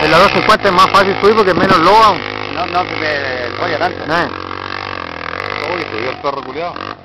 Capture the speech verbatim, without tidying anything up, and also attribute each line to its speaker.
Speaker 1: la doscientos cincuenta es más fácil subir porque es menos loa.
Speaker 2: No, no, que me enrolla tanto.
Speaker 1: ¿No?
Speaker 3: Uy, se dio el perro culiado.